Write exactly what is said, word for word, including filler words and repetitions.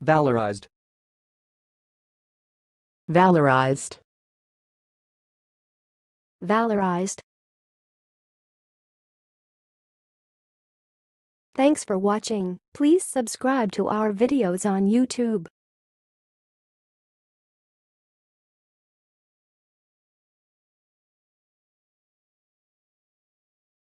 Valorized. Valorized. Valorized. Thanks for watching. Please subscribe to our videos on YouTube.